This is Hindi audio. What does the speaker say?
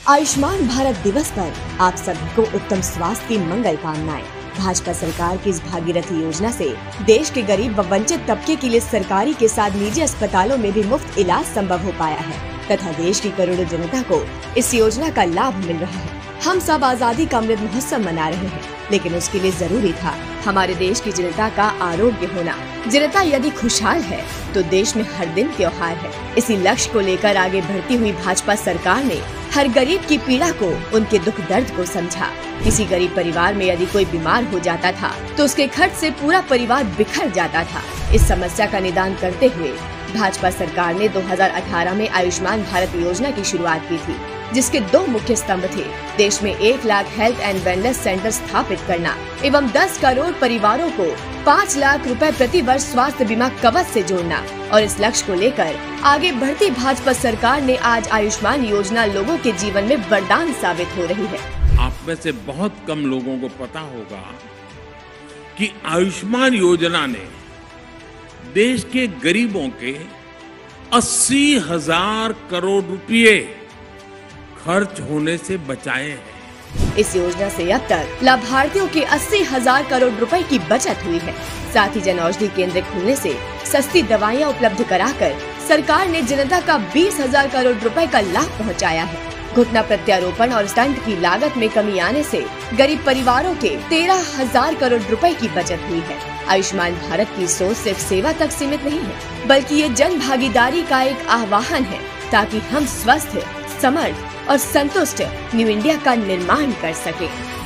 आयुष्मान भारत दिवस पर आप सभी को उत्तम स्वास्थ्य की मंगल कामनाएं। भाजपा सरकार की इस भागीरथी योजना से देश के गरीब व वंचित तबके के लिए सरकारी के साथ निजी अस्पतालों में भी मुफ्त इलाज संभव हो पाया है तथा देश की करोड़ों जनता को इस योजना का लाभ मिल रहा है। हम सब आजादी का अमृत महोत्सव मना रहे हैं, लेकिन उसके लिए जरूरी था हमारे देश की जनता का आरोग्य होना। जनता यदि खुशहाल है तो देश में हर दिन त्योहार है। इसी लक्ष्य को लेकर आगे बढ़ती हुई भाजपा सरकार ने हर गरीब की पीड़ा को, उनके दुख दर्द को समझा। किसी गरीब परिवार में यदि कोई बीमार हो जाता था तो उसके खर्च से पूरा परिवार बिखर जाता था। इस समस्या का निदान करते हुए भाजपा सरकार ने 2018 में आयुष्मान भारत योजना की शुरुआत की थी, जिसके दो मुख्य स्तंभ थे। देश में 1 lakh health and wellness centre स्थापित करना एवं 10 करोड़ परिवारों को 5 लाख रुपए प्रति वर्ष स्वास्थ्य बीमा कवच से जोड़ना। और इस लक्ष्य को लेकर आगे बढ़ती भाजपा सरकार ने आज आयुष्मान योजना लोगों के जीवन में वरदान साबित हो रही है। आप में से बहुत कम लोगों को पता होगा कि आयुष्मान योजना ने देश के गरीबों के 80,000 करोड़ रुपए खर्च होने से बचाए हैं। इस योजना से अब तक लाभार्थियों के 80,000 करोड़ रुपए की बचत हुई है। साथ ही जन औषधि केंद्र खुलने से सस्ती दवाइयां उपलब्ध कराकर सरकार ने जनता का 20,000 करोड़ रुपए का लाभ पहुंचाया है। घुटना प्रत्यारोपण और स्टंट की लागत में कमी आने से गरीब परिवारों के 13,000 करोड़ रुपए की बचत हुई है। आयुष्मान भारत की सोच सिर्फ सेवा तक सीमित नहीं है, बल्कि ये जन भागीदारी का एक आह्वान है ताकि हम स्वस्थ, समर्थ और संतुष्ट न्यू इंडिया का निर्माण कर सकें।